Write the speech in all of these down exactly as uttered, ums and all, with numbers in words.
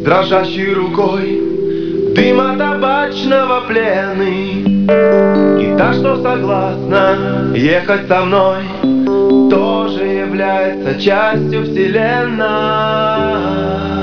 дрожащей рукой дыма табачного плены. И та, что согласна ехать со мной, тоже является частью вселенной.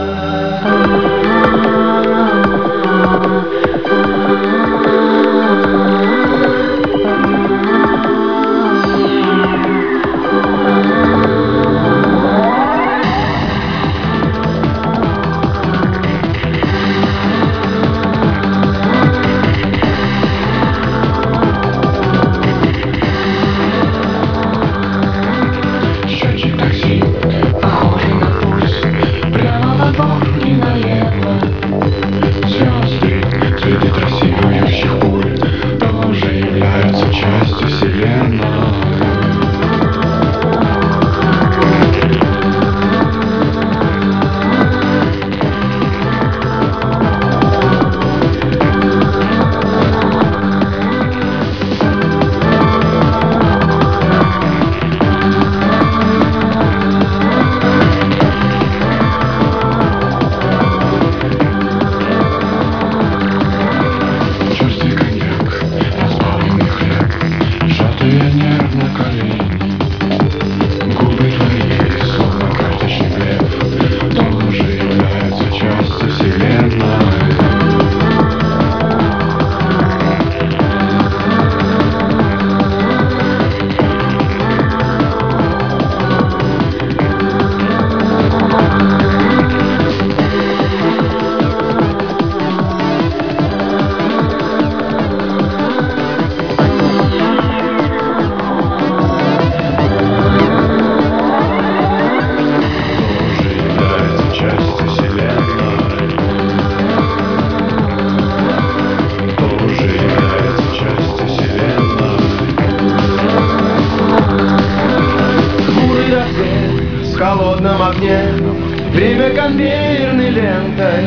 Время конвейерной лентой,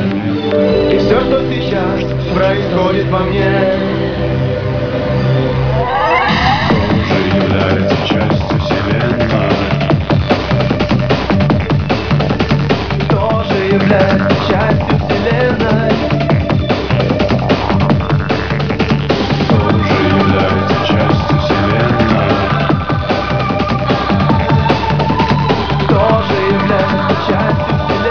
и все, что сейчас происходит во мне, тоже является частью вселенной. Тоже является частью вселенной. Тоже является частью вселенной. Тоже является частью.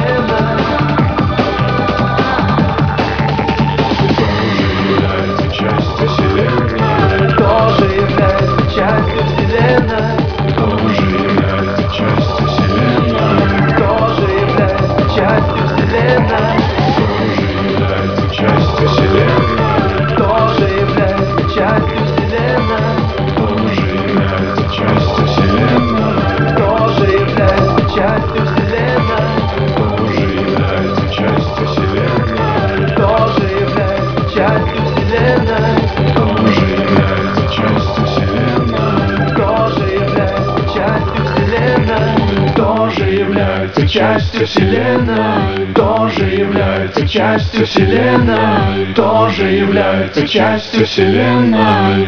Частью вселенной, тоже является частью вселенной, тоже является частью вселенной.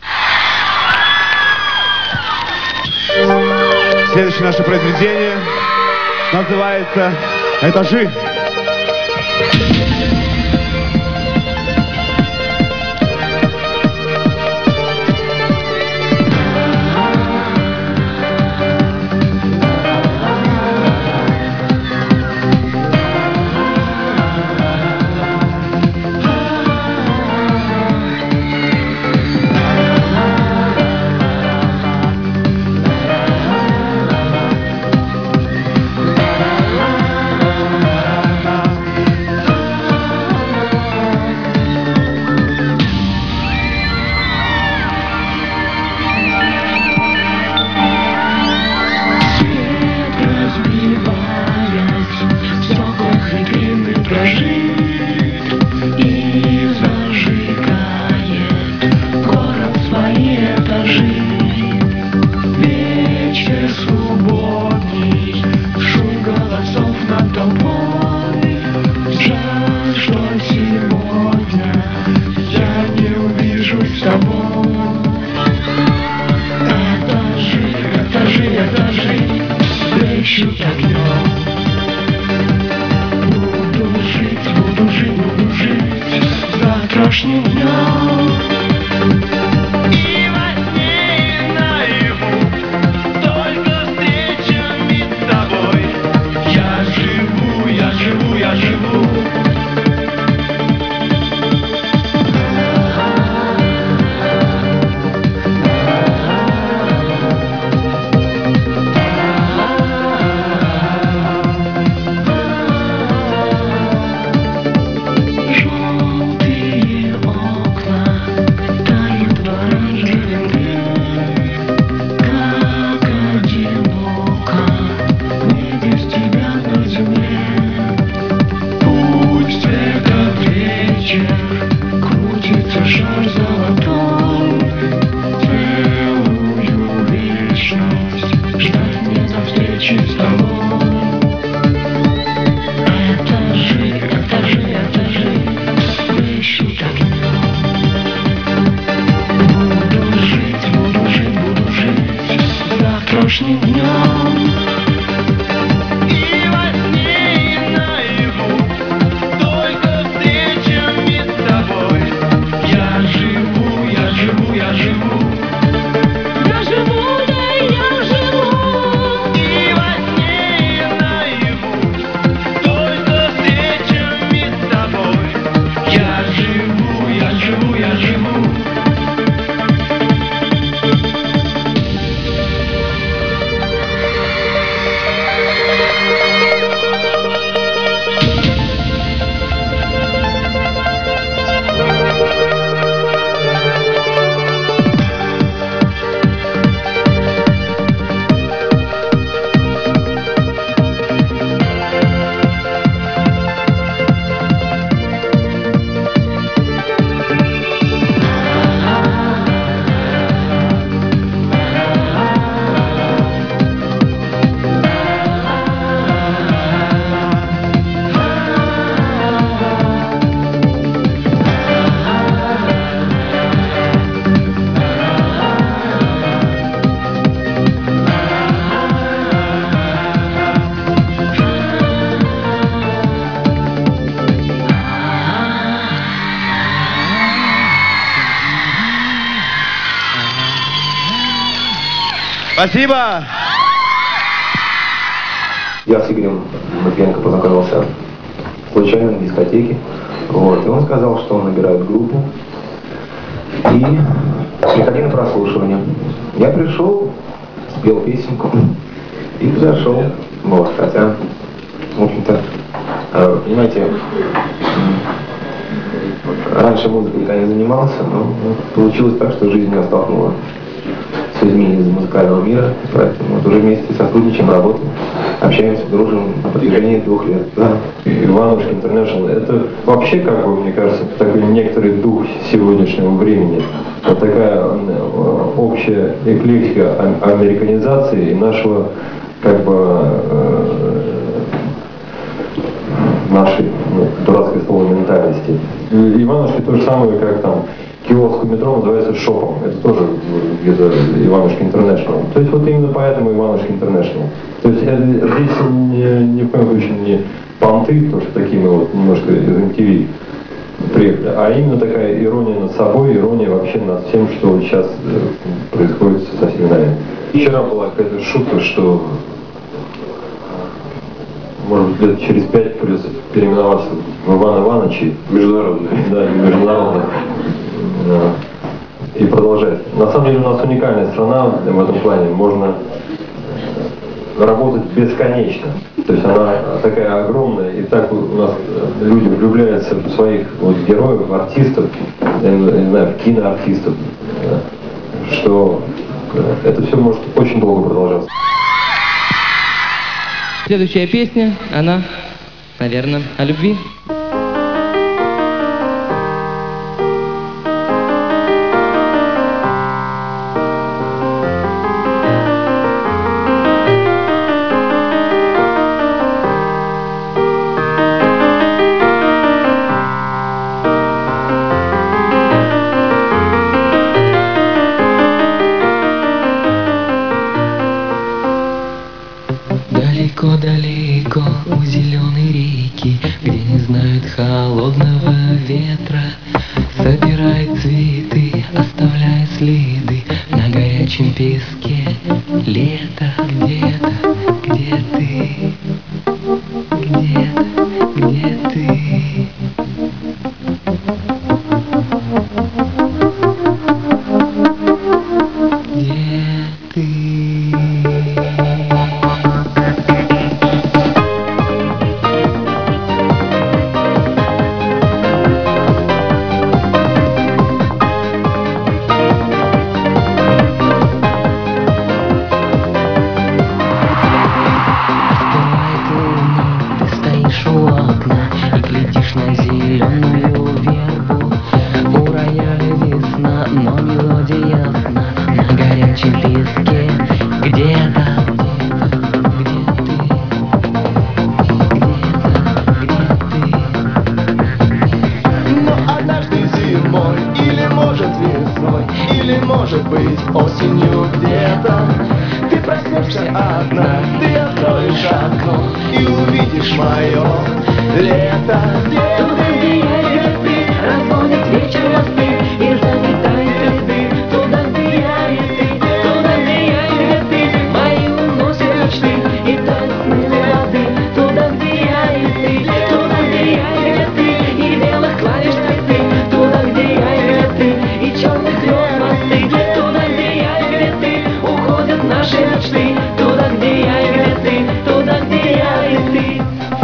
Следующее наше произведение называется «Этажи». Спасибо! Я с Игорем Матвиенко познакомился случайно на дискотеке. Вот. И он сказал, что он набирает группу. И приходи на прослушивание. Я пришел, спел песенку и зашел. Вот. Хотя, в общем-то, понимаете, раньше музыкой никогда не занимался, но получилось так, что жизнь меня столкнула с людьми из музыкального мира. Поэтому вот уже вместе сотрудничаем, работаем, общаемся, дружим на протяжении двух лет. Да. Иванушки Интернешнл — это вообще, как бы, мне кажется, такой некоторый дух сегодняшнего времени. Вот такая общая эклектика американизации и нашего, как бы, нашей, ну, дурацкое слово, ментальности. Иванушки то же самое, как там киоск у метро называется шопом. Это тоже где-то Иванушки Интернешнл. То есть вот именно поэтому Иванушки Интернешнл. То есть это, здесь не, ни в коем случае не понты, потому что такие мы вот немножко из эм ти ви приехали, а именно такая ирония над собой, ирония вообще над всем, что вот сейчас происходит со всеми нами. Вчера была какая-то шутка, что может быть лет через пять придется переименоваться в Иван Ивановичи. Международный. Да, международный. И продолжать. На самом деле у нас уникальная страна в этом плане. Можно работать бесконечно. То есть она такая огромная, и так у нас люди влюбляются в своих вот героев, артистов, я не знаю, в киноартистов, что это все может очень долго продолжаться. Следующая песня, она, наверное, о любви. Далеко-далеко у зеленой реки, где не знают холодного ветра, собирает цветы, оставляя следы на горячем песке. Лето где-то, где ты, где-то, где ты. Осенью где-то ты проснешься одна, ты откроешь окно и увидишь мое лето. Туда, где я и ты, разводят вечер мосты и заметает цветы. Туда, где я и ты, туда, где я и ты, мои уносят мечты и тают сны звезды. Туда, где я и ты, туда, где я и ты, и белых клавиш цветы. Туда, где я и ты, и черных звезд мосты. Наши мечты, туда, где я и где ты, туда, где я и ты.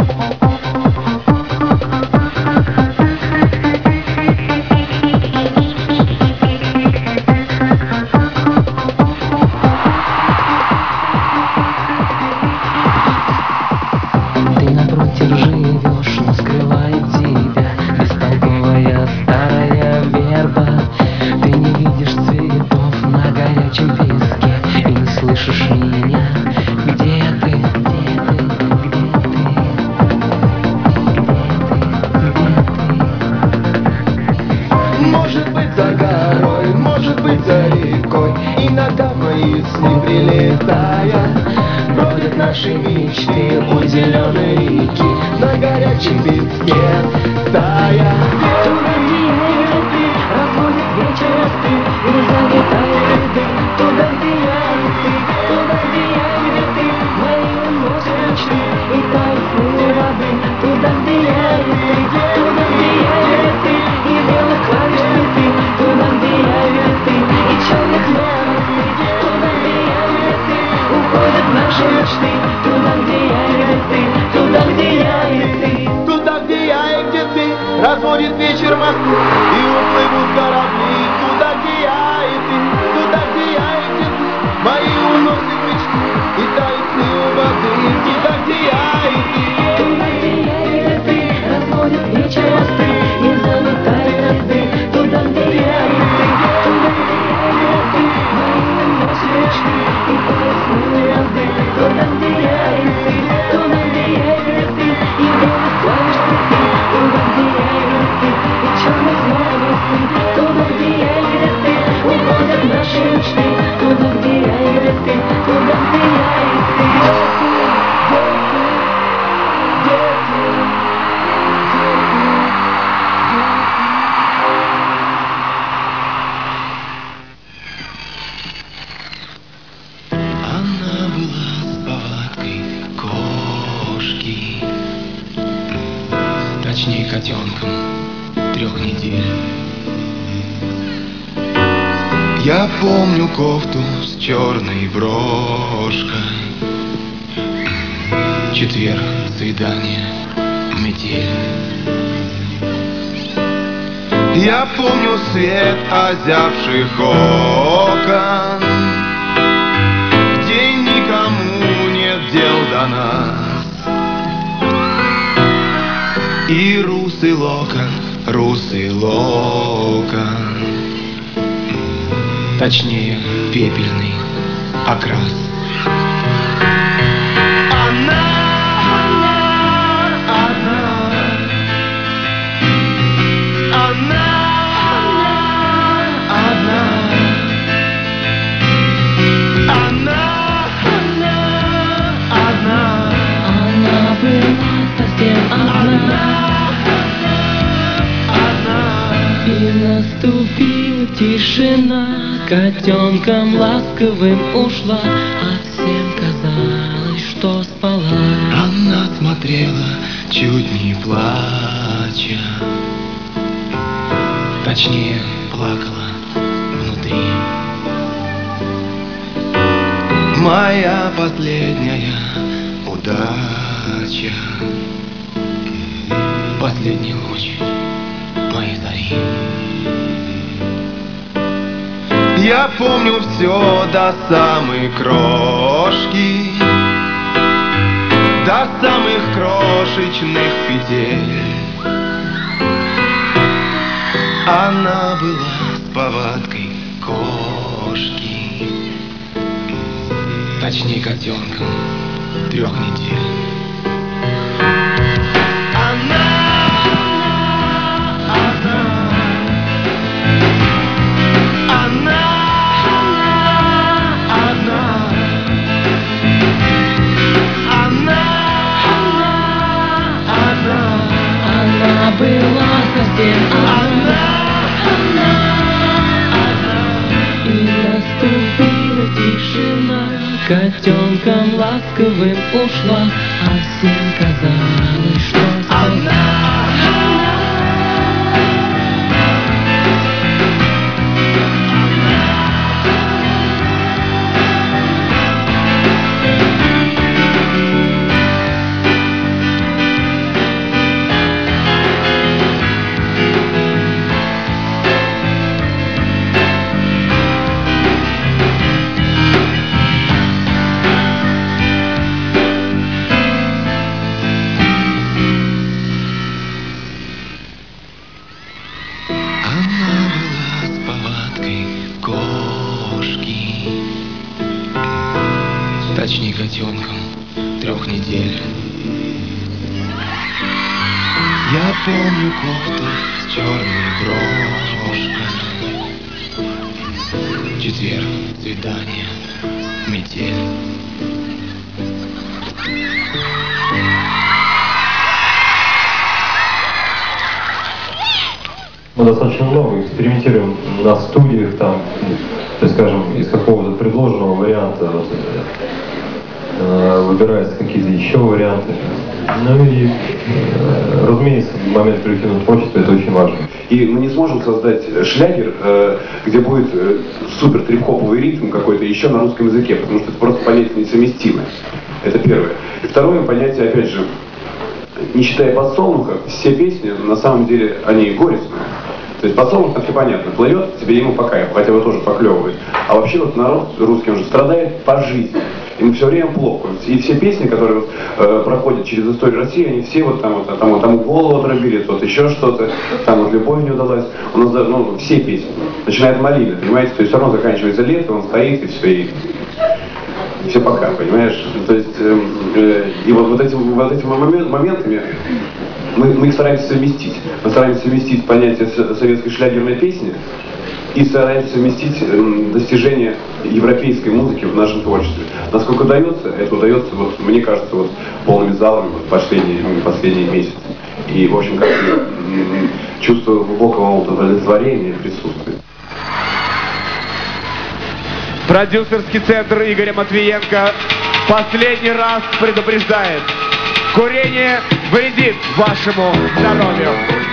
Ты напротив живешь, но скрывает тебя бестолковая старая верба. Ты не видишь цветов на горячем песке и не слышишь меня. Где ты? Где ты? Где ты? Может быть за горой, может быть за рекой, иногда в мои сны прилетая, бродят наши мечты у зеленой реки, на горячем песке тая. Туда, где я и ты, разводит вечер мосты и заметает цветы. Туда, где я и ты, Будет вечер мосты, и уплывут корабли туда, где я и ты, туда, где я и где ты. Мои уносят мечты, и тают сны у воды, туда, где я и ты. Туда, где я и где ты, разводят вечер мосты и заметают ряды. Туда, где я и ты, туда, где я и где ты. Мои уносят мечты, и тают сны у воды. Туда, где я и ты, туда, где я и где ты. И время славишь цветы. Туда, где я и где ты, и черный зной волосы. Туда, где я и где ты, уходят наши мечты. Туда, где я и где ты, туда, где я и ты. Она была с повадкой кошки, точнее котенком трех недель. Я помню кофту с черной брошкой, четверг, свидание, метель. Я помню свет озябших окон, где никому нет дел до нас. И русый локон, русый локон, точнее пепельный окрас. Она, она, она, она, она, она, она, она. Она была совсем одна, и наступила тишина. Котенком ласковым ушла, а всем казалось, что спала. Она смотрела, чуть не плача, точнее плакала внутри. Моя последняя удача, последний луч моей зари. Я помню все до самой крошки, до самых крошечных петель. Она была с повадкой кошки, точнее котенком трех недель. Она, она, она, она, она, она, Она была совсем одна, и наступила тишина. Котенком ласковым ушла, а всем казалось, что спала. Точнее котенком трех недель. Я помню кофту с черной брошкой, четверг, свидание, метель. Мы достаточно много экспериментируем на студиях, там, то есть, скажем, из какого-то предложенного варианта вот, э, выбираются какие-то еще варианты. Ну и, э, разумеется, момент коллективного творчества — это очень важно. И мы не сможем создать шлягер, э, где будет э, супер трип-хоповый ритм какой-то еще на русском языке, потому что это просто понятие несовместимое. Это первое. И второе понятие, опять же, не считая подсолнуха, все песни, на самом деле, они горестные. То есть подсолнух, как и понятно, плывет, тебе ему по кайфу, хотя его тоже поклевывает. А вообще вот народ русский, он же страдает по жизни. Ему все время плохо. И все песни, которые вот, э, проходят через историю России, они все вот там вот, там, вот, там голову отрубили, тут еще что-то, там вот любовь не удалась. У нас, ну, все песни. Начинает малина, понимаете? То есть все равно заканчивается лето, он стоит и все, и, и все пока, понимаешь? То есть, э, э, и вот, вот этими, вот этими моментами мы, мы их стараемся совместить. Мы стараемся совместить понятие советской шлягерной песни и стараемся совместить э, достижения европейской музыки в нашем творчестве. Насколько удается, это удается, вот, мне кажется, вот, полными залами вот, последние, последние месяцы. И, в общем, как-то э, чувство глубокого удовлетворения присутствует. Продюсерский центр Игоря Матвиенко последний раз предупреждает: курение вредит вашему здоровью.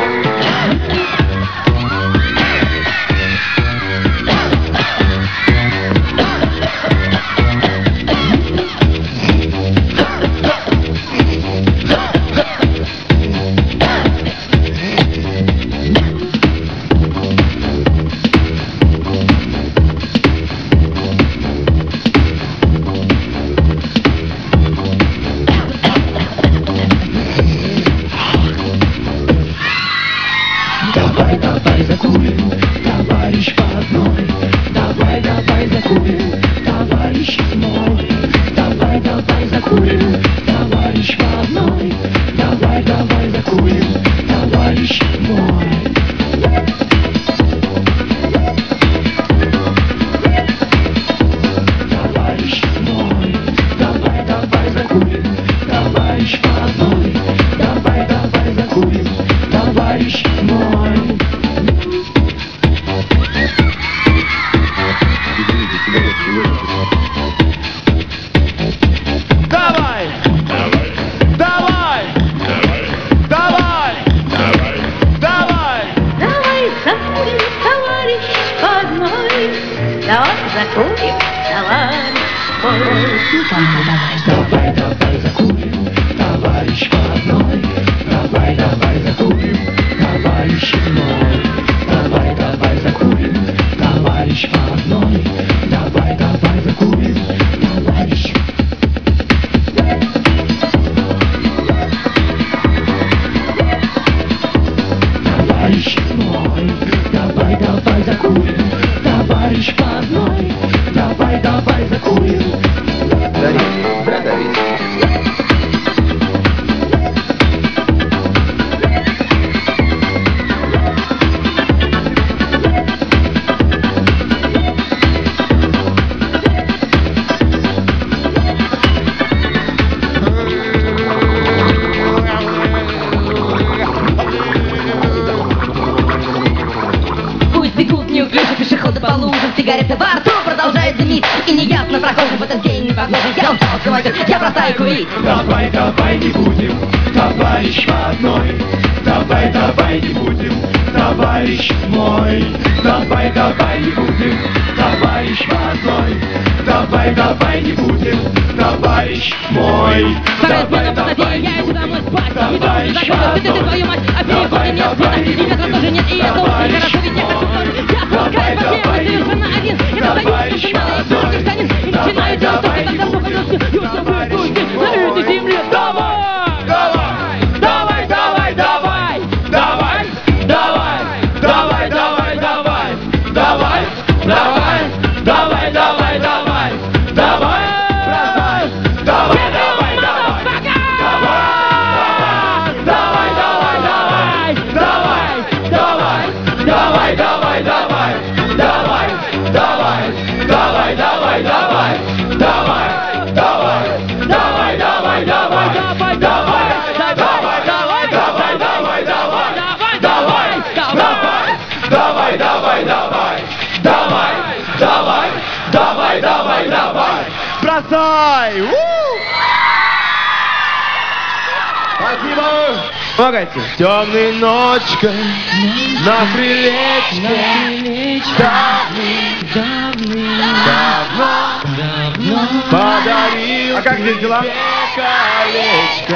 Сигарета во рту продолжает дымить, и неясно прохожим в этот день не погнужен. Я устал скрывать, я бросаю курить. Давай, давай не будем, товарищ родной. Давай, давай не будем, товарищ мой. Давай, давай не будем, товарищ родной. Давай, давай не будем, товарищ мой. Давай, давай не будем, товарищ родной. Ты твою мать, а перехода нет, ветра тоже нет, и это очень хорошо, ведь я хочу тоже. Я спускаю по всем, совершенно один. Это даю, что надо, я станет, и начинаю делать то, что когда походил, я все выпустил на этой земле. Давай! Давай! Давай, давай, давай! Давай! Давай! Давай, давай, давай! Давай! Давай! Давай, давай, давай! Давай! Давай! Давай, давай, давай! Давай! Давай, давай, давай! Давай! Давай! Давай, давай, давай! Давай! Давай! Давай, давай, давай! Давай! Давай! Давай, давай, давай! Давай! Давай! Давай, давай, давай! Давай! Давай! Давай! Давай! Давай, давай, давай! Давай! Давай! Давай, давай, давай! Бросай! У! Спасибо! Помогайте. Темной ночкой на крылечке давным-давно подарил А как здесь дела? колечко.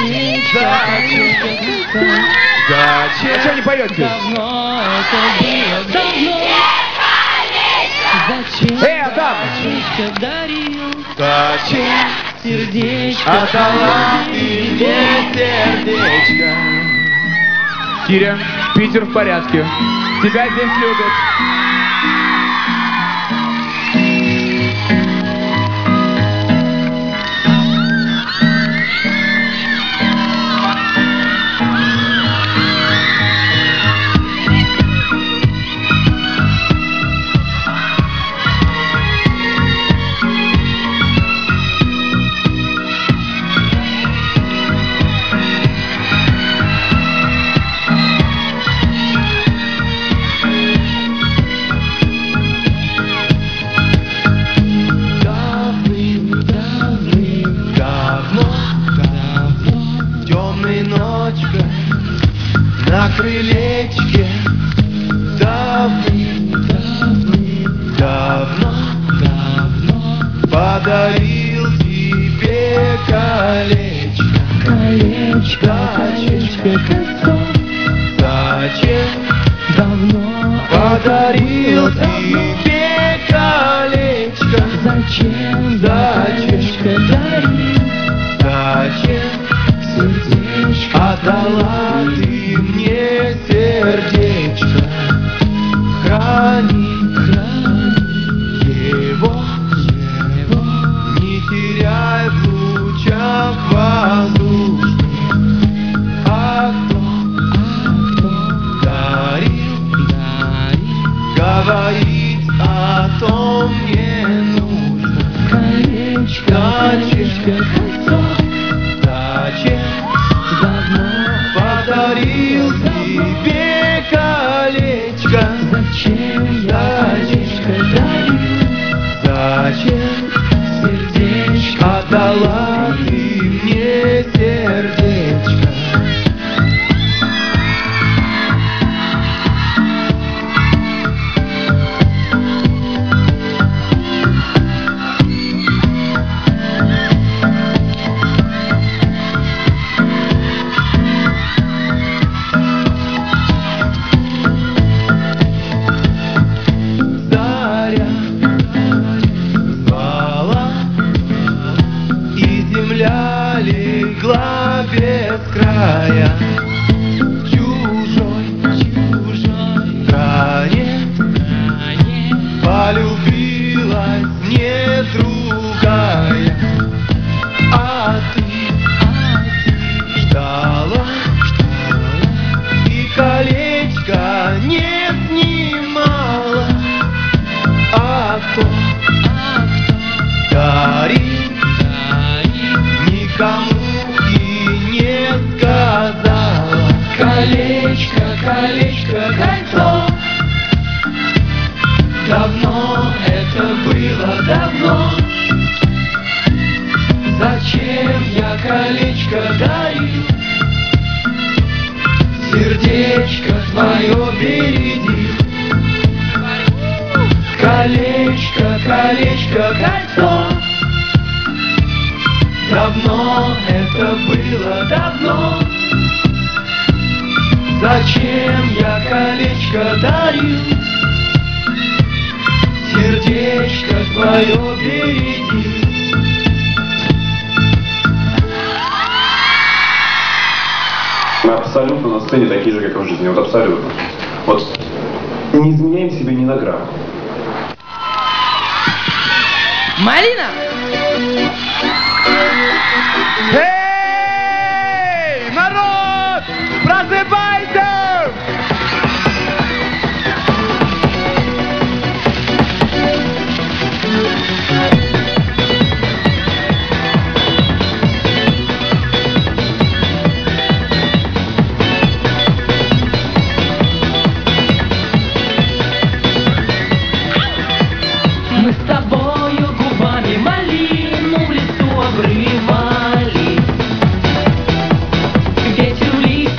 Зачем? А что не поете? Давно это было, давно. Зачем? Эй, Адам! Сердечко дарил, Зачем? сердечко Отдала ты мне сердечко. Киря, Питер в порядке. Тебя здесь любят. На крылечке давным-давно подарил тебе колечко. колечко, колечко, кольцо. Зачем Давно подарил это было, тебе колечко? Зачем? Зачем? дарил, Зачем сердечко отдала ты мне сердечко? Храни, его, не теряй в лучах воздушных. А кто дарил, говорить о том не нужно. колечко, колечко, кольцо. Зачем Давно подарил тебе колечко? Зачем я колечко дарил, Зачем сердечко отдала ты мне сердечко? Заря звала, и земля легла без края. Чужой, чужой стране полюбилась мне другая. А ты, а ты ждала, и колечко не снимала. А кто, а кто дарил, никому и не сказала. колечко, колечко, кольцо. Давно это было, давно. Зачем я колечко дарил? Сердечко твое береги. Колечко, колечко, кольцо. Давно это было, давно. Зачем я колечко дарил? Сердечко твое береги. Мы абсолютно на сцене такие же, как и в жизни. Вот абсолютно. Вот не изменяем себе ни на грамм. Малина! Эй, народ! Просыпайся! Мы с тобою губами малину в лесу обрывали. Ветер в листья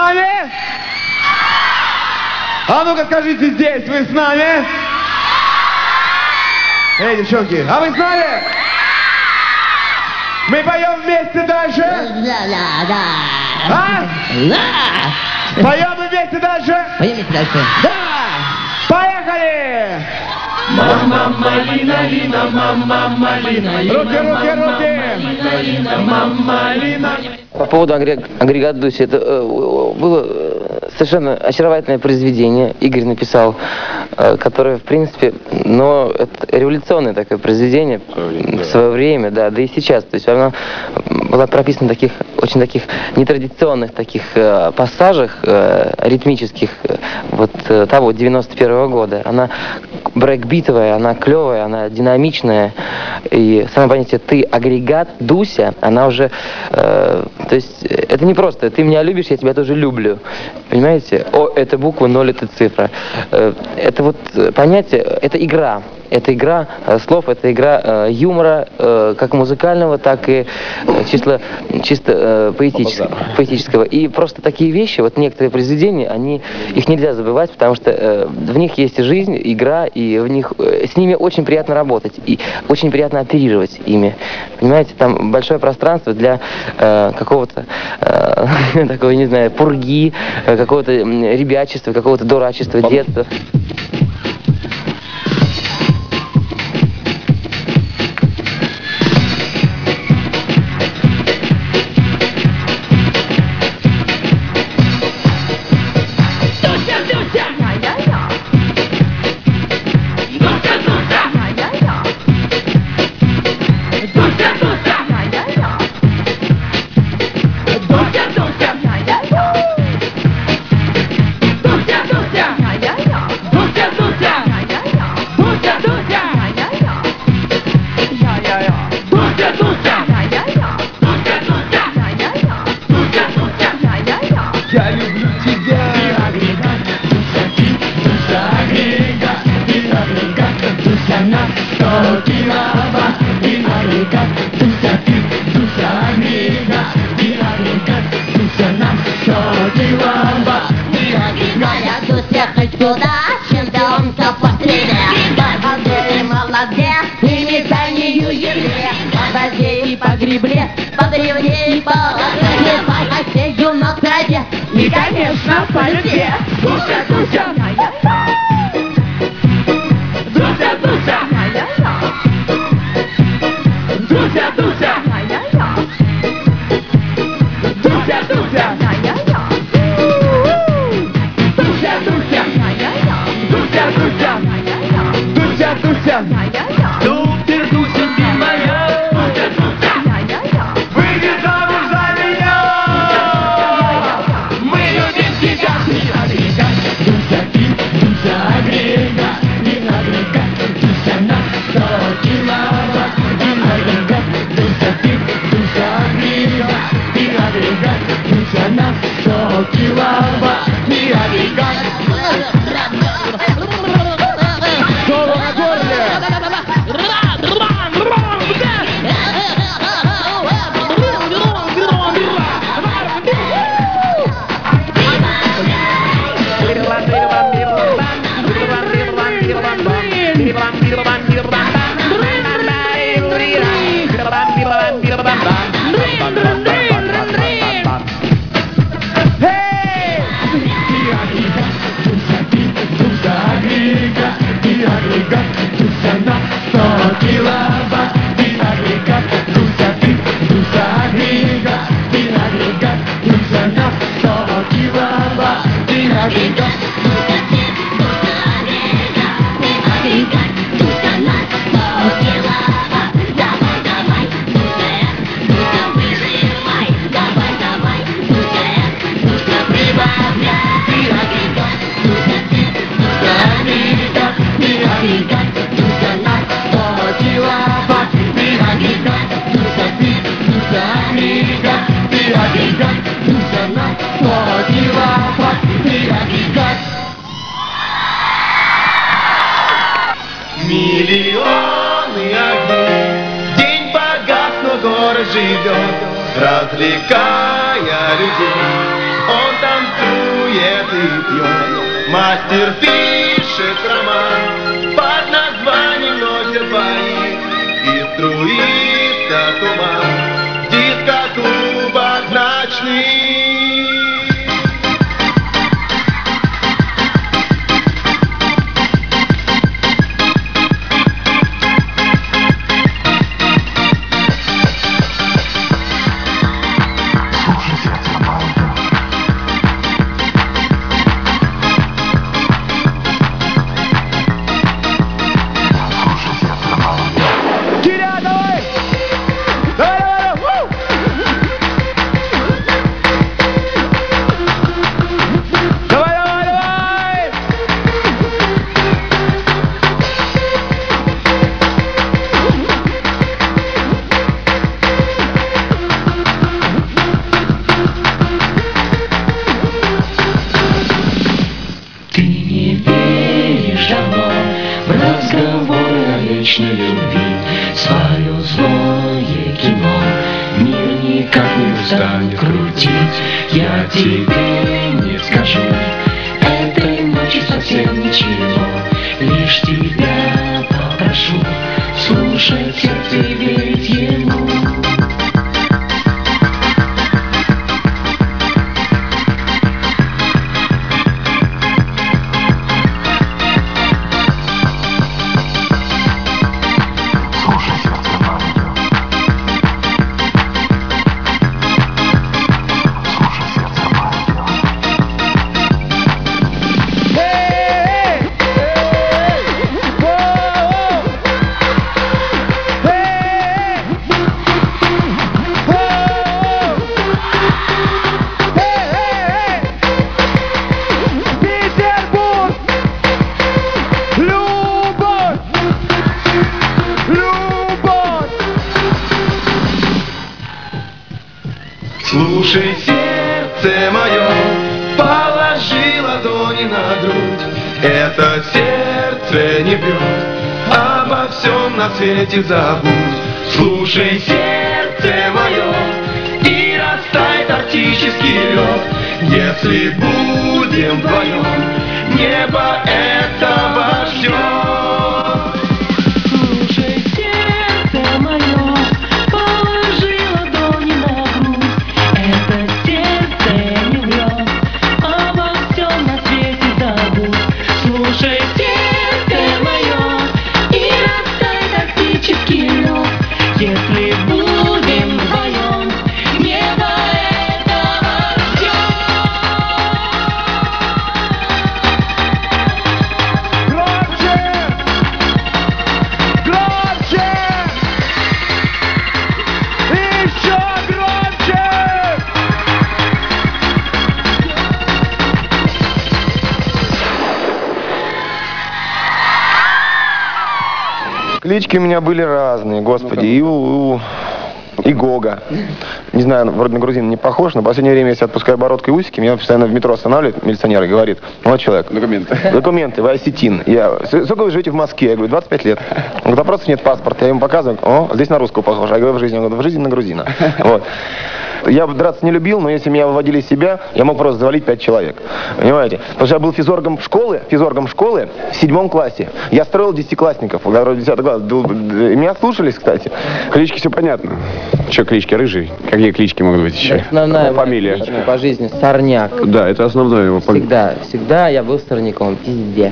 нами? А ну-ка скажите здесь, вы с нами? Эй, девчонки, а вы с нами? Мы поем вместе дальше? Да, да, да. А? Да. Поем вместе дальше? Поем вместе дальше. Да! Поехали! Мама малина, лина, мама малина, Руки, руки, руки! лина, мама лина. По поводу агрег- агрегат Дуси, это э, было э, совершенно очаровательное произведение. Игорь написал, э, которое, в принципе, но это революционное такое произведение в свое время, да, да и сейчас. То есть она была прописана в таких, очень таких нетрадиционных таких э, пассажах э, ритмических э, вот э, того девяносто первого года. Она брейкбитовая, она клевая, она динамичная. И само понятие «ты агрегат Дуся», она уже... Э, то есть это не просто «ты меня любишь, я тебя тоже люблю». Понимаете? О, это буква, ноль, это цифра. Э, это вот понятие, это игра. Это игра э, слов, это игра э, юмора, э, как музыкального, так и э, чисто, чисто э, поэтического, поэтического. И просто такие вещи, вот некоторые произведения, они, их нельзя забывать, потому что э, в них есть жизнь, игра, и в них, э, с ними очень приятно работать, и очень приятно оперировать ими. Понимаете, там большое пространство для э, какого-то э, такого, не знаю, пурги, э, какого-то ребячества, какого-то дурачества, детства. Я люблю тебя. Ты агрегат, Дуся, ты, Дуся, агрегат. Ты агрегат, Дуся, на сто киловатт. Ты агрегат, Дуся, ты, Дуся, агрегат. Ты агрегат, Дуся, на сто киловатт. Ты агрегат, Дуся, хоть куда, чемпионка по стрельбе. А ты молодец, и метанию еле. По воде и по гребле, по древне и по лодке, по оседью на траве. И, конечно, по любви. Дуся, Дуся, Дуся, Дуся, Дуся, Дуся, Дуся, Дуся, Дуся, Дуся, Дуся, Дуся, Дуся, супер Дуся, ты моя. Дуся, Дуся, выйди замуж за меня. Мы любим тебя. Ты агрегат, Дуся, ты, Дуся, агрегат. Ты агрегат, Дуся, на сто киловатт. Ты агрегат, Дуся, ты, Дуся, агрегат. Ты агрегат, Дуся, на сто киловатт. Ты агрегат. Соло на горле! Миллионы огней, день погас, но город живет, развлекая людей. Он танцует. сигареты пьет. Мастер пишет роман под названием «Носят бои», и струится туман в дискоклубах ночных. Любви, свое злое кино мир никак не устанет крутить. Я тебе не скажу этой ночи совсем ничего, лишь тебя попрошу слушать сердце и верить ему. Слушай, сердце мое, положи ладони на грудь. Это сердце не бьет, обо всем на свете забудь. Слушай, сердце мое, и растает арктический лед. Если будем вдвоем, небо этого ждет. Слушай, сердце мое, положи ладони на грудь. Это сердце не врет, обо всем на свете забудь. Слушай, сердце мое, и растает арктический лед. Если будем вдвоем, небо этого ждет. Клички у меня были разные, господи, и у, и Гога. Не знаю, вроде на грузина не похож, но в последнее время, если отпускаю бородку и усики, меня постоянно в метро останавливает милиционер и говорит: вот человек. Документы. Документы, вы осетин. Я, сколько вы живете в Москве? Я говорю, двадцать пять лет. Он говорит, вопросов нет паспорта. Я ему показываю, о, здесь на русского похож. Я говорю, в жизни, он говорит, в жизни на грузина. Вот. Я драться не любил, но если меня выводили из себя, я мог просто завалить пять человек. Понимаете? Потому что я был физоргом школы, физоргом школы в седьмом классе. Я строил десятиклассников, у которых десятый класс был. Меня слушались, кстати. Клички все понятно. Че клички? Рыжий? Какие клички могут быть еще? Основная фамилия. кличка по жизни — Сорняк. Да, это основное его фамилия. Всегда, всегда я был сорняком, везде.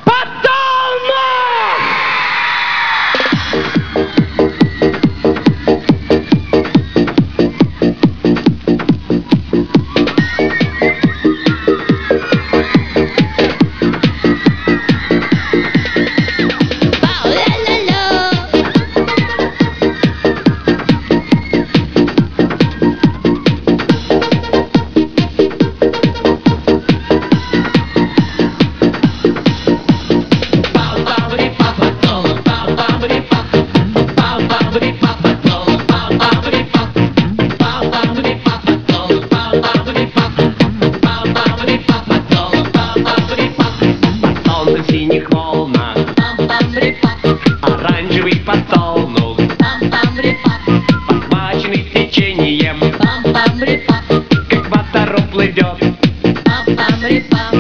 Оранжевый подсолнух, подхваченный течением, как в отору плывет.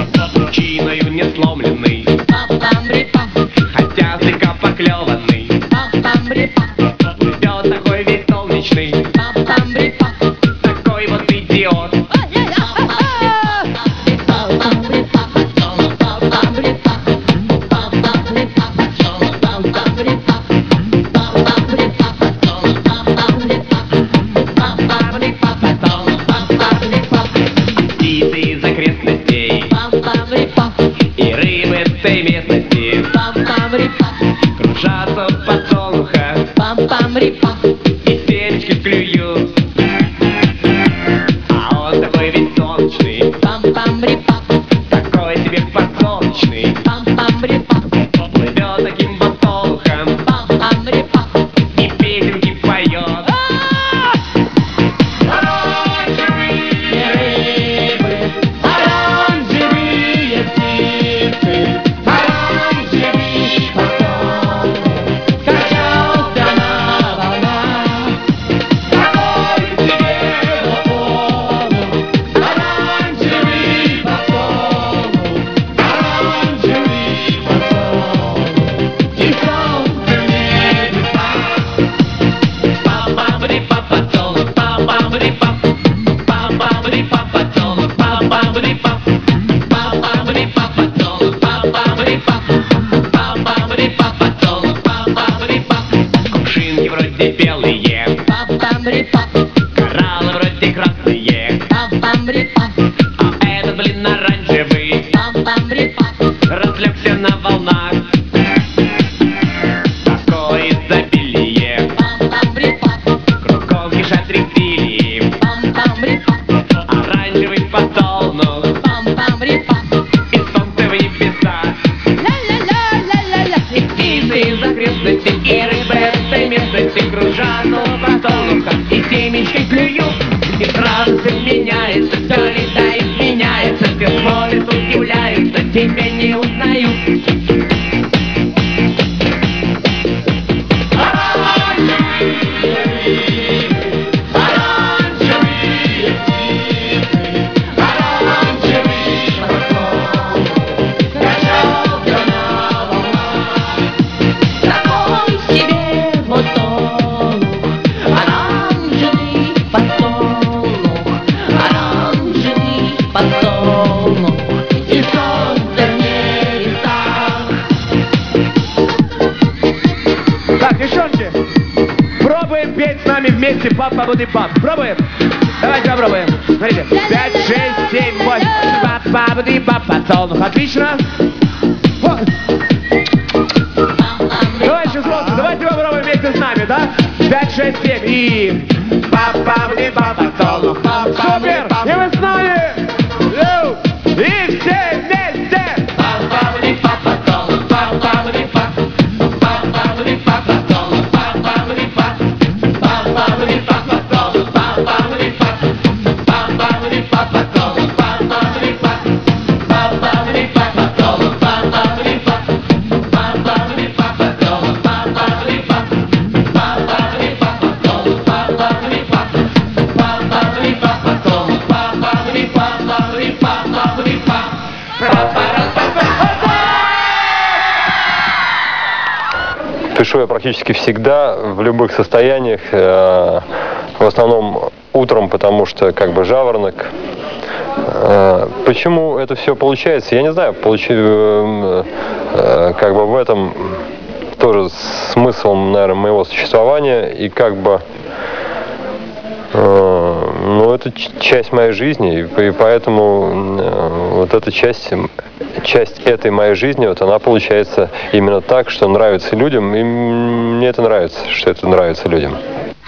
тебя не узнаю. Вместе папа будет пап. Пробуем? Давайте попробуем. Смотрите. Пять, шесть, семь, восемь. Папа будет пап. Подсолнух. Отлично. Вот. Давайте взрослые. Давайте попробуем вместе с нами, да? Пять, шесть, семь. И папа будет пап. Подсолнух. Супер. И вы с нами. И все вместе. Папа будет пап. Подсолнух. Папа будет пап. Папа будет пап. Подсолнух. Папа будет пап. Пишу я практически всегда, в любых состояниях, э, в основном утром, потому что как бы жаворонок. Э, почему это все получается, я не знаю, получи, э, э, как бы в этом тоже смысл, наверное, моего существования, и как бы, э, ну, это часть моей жизни, и, и поэтому э, вот эта часть... часть этой моей жизни, вот она получается именно так, что нравится людям, и мне это нравится, что это нравится людям.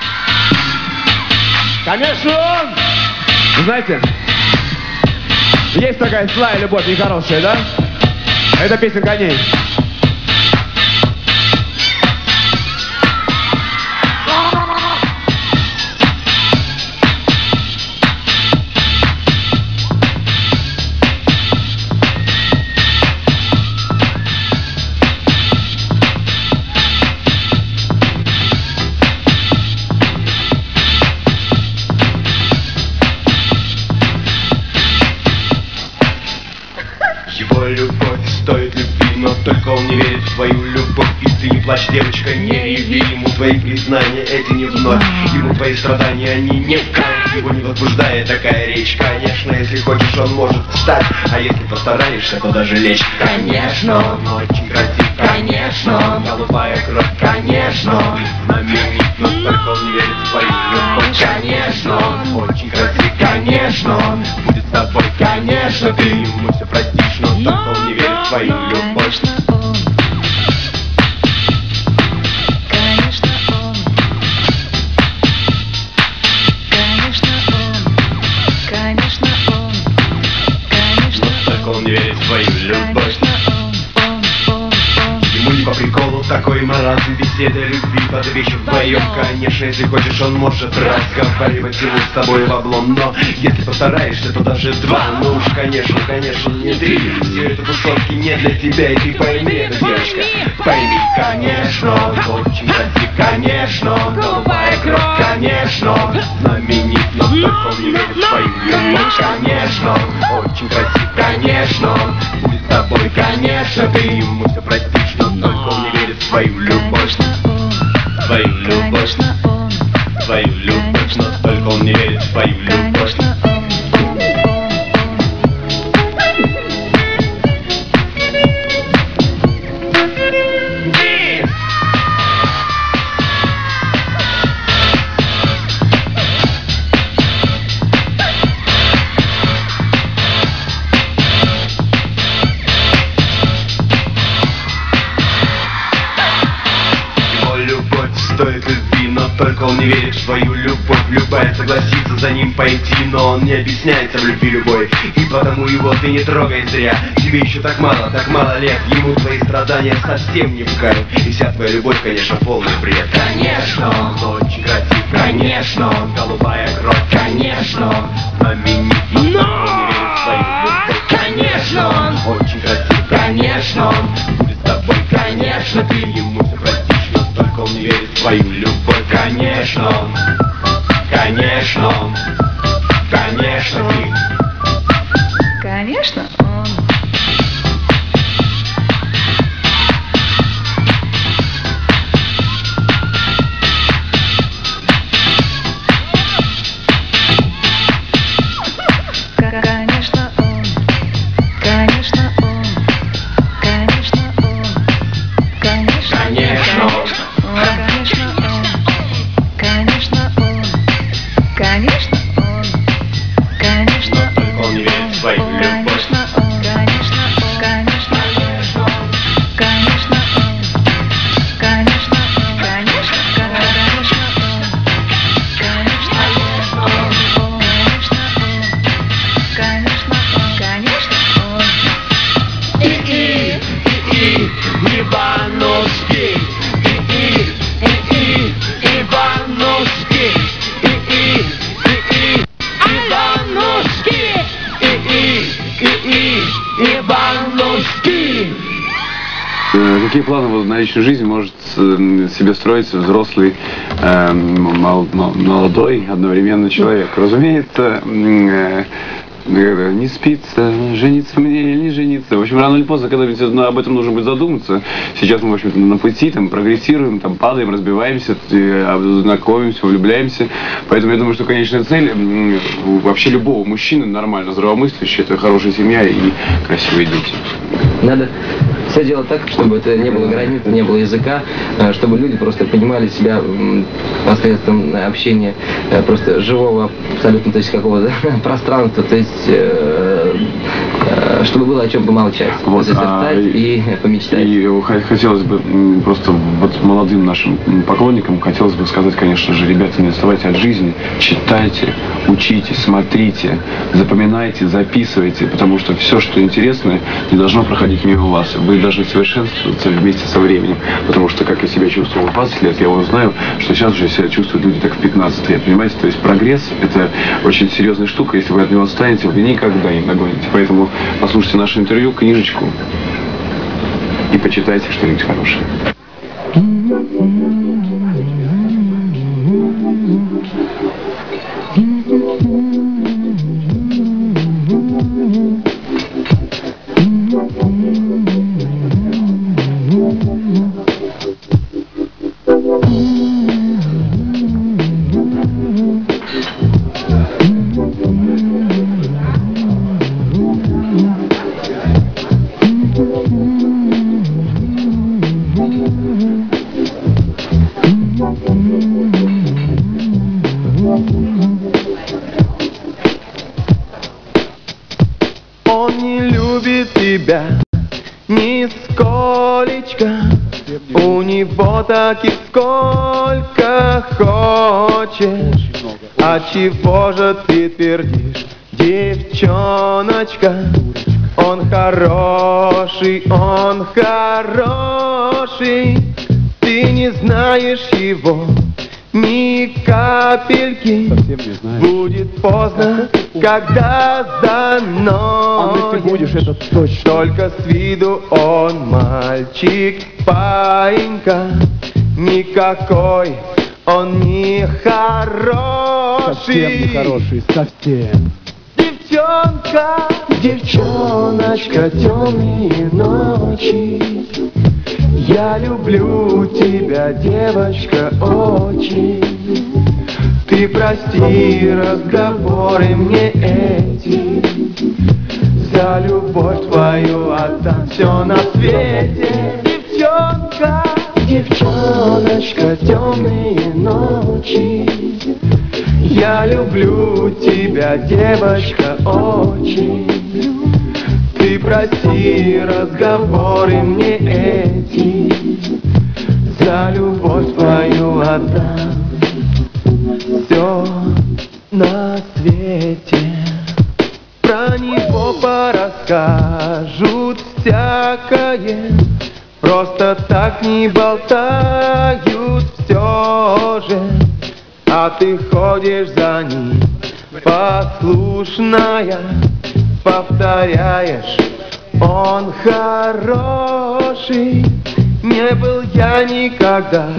Конечно, он! Знаете, есть такая злая любовь нехорошая, да? Это песенка о ней. Только он не верит в твою любовь. И ты не плачь, девочка, не реви. Ему твои признания эти не вновь. Ему твои страдания, они не в кайф. Его не возбуждает такая речь. Конечно, если хочешь, он может встать. А если постараешься, то даже лечь. Конечно, он очень красив. Конечно, он голубая кровь. Конечно, он знаменит. Но только он не верит в твою любовь. Конечно, он очень красив. Конечно, он будет с тобой. Конечно, ты ему все простишь. Но только он не верит в твою любовь. Такой маразм, беседа любви под вечер вдвоем. Конечно, если хочешь, он может разговаривать ему с тобой в облом. Но если постараешься, то даже два. Ну уж, конечно, конечно, не три. Все это тусовки не для тебя, и ты пойми это, девочка. Пойми, конечно, он очень красив. Конечно, он голубая кровь. Конечно, он знаменит, но только он не верит в твою любовь. Конечно, он очень красив. Конечно, он будет с тобой. Конечно, ты ему все простишь, но только он не верит в твою любовь. Твою любовь. Твою любовь, но только он не верит в твою любовь. Только он не верит в свою любовь. Любая согласится за ним пойти, но он не объясняется в любви любой. И потому его ты не трогай зря. Тебе еще так мало, так мало лет. Ему твои страдания совсем не в кайф. И вся твоя любовь, конечно, полный бред. Конечно, он очень красив. Конечно, он голубая кровь. Конечно, он знаменит. Но он не верит в свою любовь. Конечно, он очень красив. конечно, он будет с тобой, конечно, ты ему все простишь, но только он не верит в твою любовь, конечно, он, конечно, он, конечно, ты. Конечно, он. Конечно, он. Конечно, он. Конечно, он. Конечно, Конечно, он. конечно, он. Конечно, он. Конечно, он. Конечно, но только он не верит в твою любовь. Конечно, он, конечно, он, конечно, он, конечно, он, конечно, он, конечно, конечно, он, конечно, он, конечно, он, конечно, он. И-и, и-и, Ивановский, и-и, и-и, Ивановский, и-и, и-и, Ивановский, и-и, и-и, Ивановский. Какие планы вот на личную жизнь может э, себе строить взрослый, э, мол- мол- молодой, одновременно человек? Разумеется, э, э, не спится, жениться мне или не жениться. В общем, рано или поздно, когда-нибудь об этом нужно будет задуматься. Сейчас мы, в общем-то, на пути, там, прогрессируем, там, падаем, разбиваемся, э, знакомимся, влюбляемся. Поэтому я думаю, что конечная цель э, вообще любого мужчины, нормально здравомыслящий, это хорошая семья и красивые дети. Надо все делать так, чтобы это не было границ, не было языка, э, чтобы люди просто понимали себя м, посредством общения э, просто живого, абсолютно, то есть какого-то пространства, то есть э, э, чтобы было о чем помолчать, Вот, созерцать а, и помечтать. И х- хотелось бы м, просто вот молодым нашим м, поклонникам хотелось бы сказать, конечно же, ребята, не отставайте от жизни, читайте, учитесь, смотрите, запоминайте, записывайте, потому что все, что интересно, не должно проходить мимо вас. Вы должны совершенствоваться вместе со временем, потому что, как я себя чувствовал в двадцать лет, я вот знаю, что сейчас уже себя чувствуют люди так в пятнадцать лет, понимаете? То есть прогресс – это очень серьезная штука, если вы от него отстанете, вы никогда не догоните. Поэтому послушайте наше интервью, книжечку и почитайте что-нибудь хорошее. Он не любит тебя нисколечко, у него так и сколько хочешь. А чего же ты твердишь, девчоночка? Он хороший, он хороший, ты не знаешь его ни капельки. Будет поздно, когда заносишь. будешь, это точно. Только с виду он мальчик, паинька, никакой он не хороший. Совсем не хороший, совсем. Девчонка, девчоночка, темные ночи. Я люблю тебя, девочка, очень. Ты прости разговоры мне эти, за любовь твою отдам все на свете. Девчонка, девчоночка, темные ночи. Я люблю тебя, девочка, очень. Ты прости разговоры мне эти, за любовь твою отдам все на свете. Про него порасскажут всякое, просто так не болтают все же. А ты ходишь за ним, послушная, повторяешь Он хороший, не был я никогда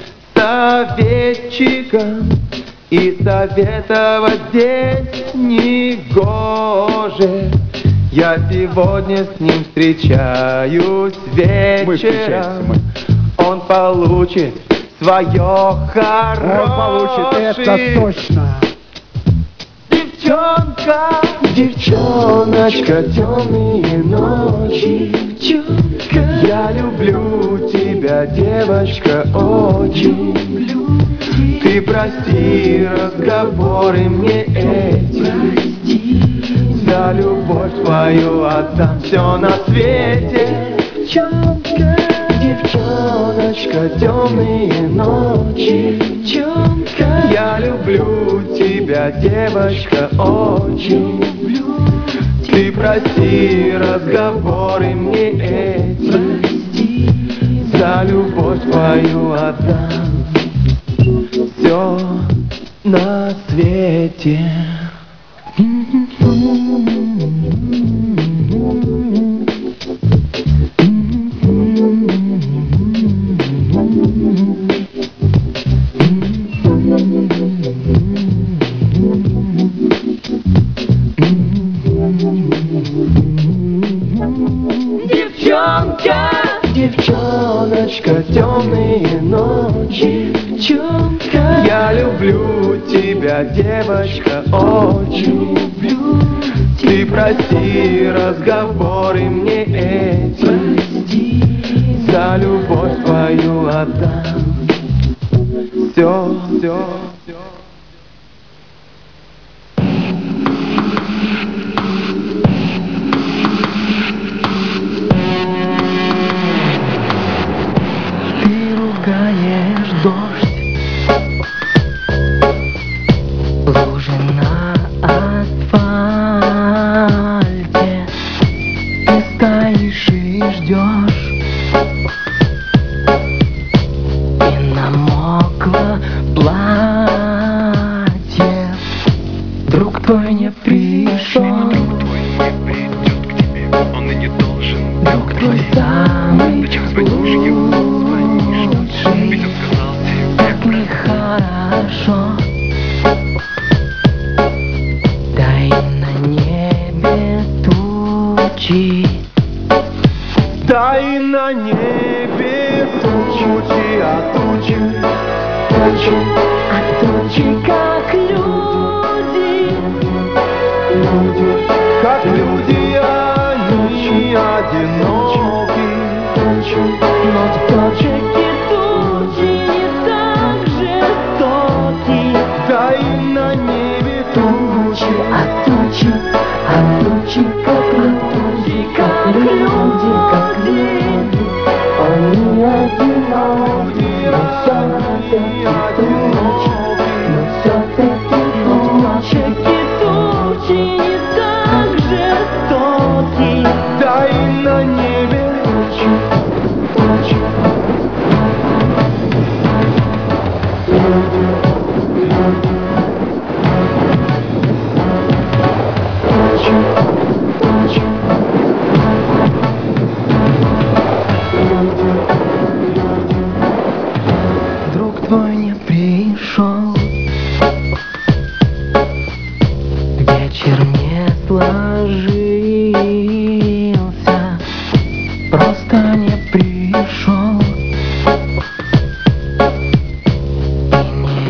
советчиком, и советовать здесь не гоже. Я сегодня с ним встречаюсь вечером. Он получит свое хорошее. Он получит, это точно. Девчонка, девчоночка, темные ночи. Девчонка, я люблю тебя, девочка, очень. Ты прости разговоры мне эти. За любовь твою отдам все на свете. Девчонка, девчоночка, темные ночи. Девчонка, я люблю тебя, девочка, очень. Ты прости разговоры мне эти. За любовь твою отдам все на свете. Девчонка, девчоночка, темные ночи. Девчонка, я люблю тебя, девочка, очень. Ты прости разговоры мне эти. За любовь твою отдам все, все, все. Дождь, лужи на асфальте. Ты стоишь и ждешь, и намокло платье. Друг твой не пришел, он и не должен. Друг твой самый лучший. Как нехорошо, дай на небе тучи. Дай на небе тучи, а тучи, тучи, А тучи как люди, люди, как люди, они одиноки. но в точке тучи не так жестоки. Дай на небе тучи, А тучи, а тучи как люди, как люди, как люди. Они одиноки, но все-таки тучи, но все-таки тучи, тучи не так жестоки. дай на небе тучи, тучи. Друг твой не пришел, вечер не сложился, просто не пришел и не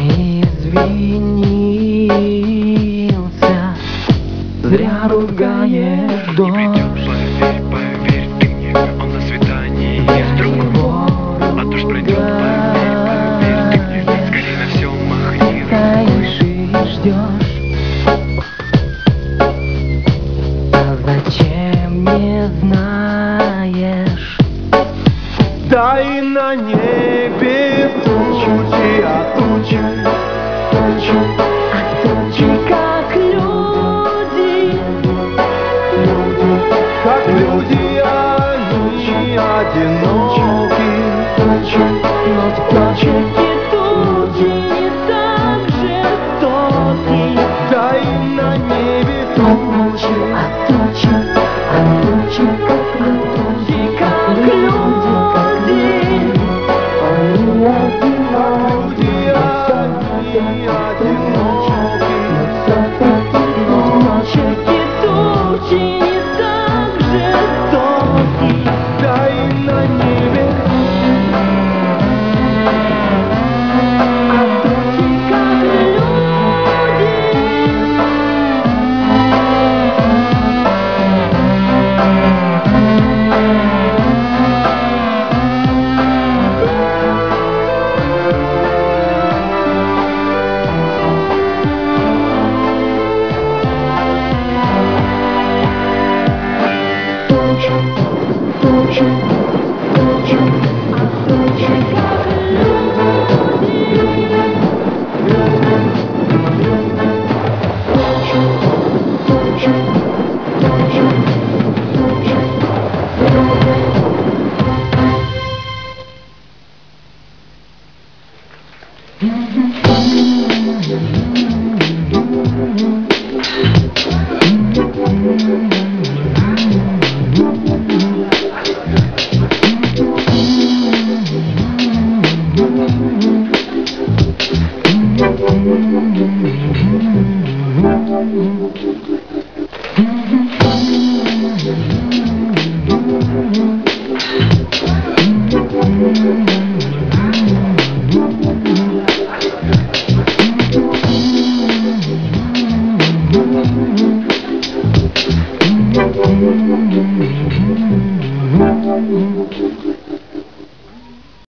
извинился. Зря ругаешь дождь. Поверь, поверь, ты мне, он на свидании не вдруг. А дождь пройдет, поверь, поверь, ты мне, скорее на все махни. Стоишь и ждешь, а зачем не знаешь? Дай на небе тучи, а тучи, тучи, А тучи как люди, люди, как люди, они одиноки. но в точке тучи не так жестоки. Дай на небе тучи, А тучи, а тучи как случай не так жестокий. Да и на небе А тучи, как люди. тучи, тучи, тучи, А тучи,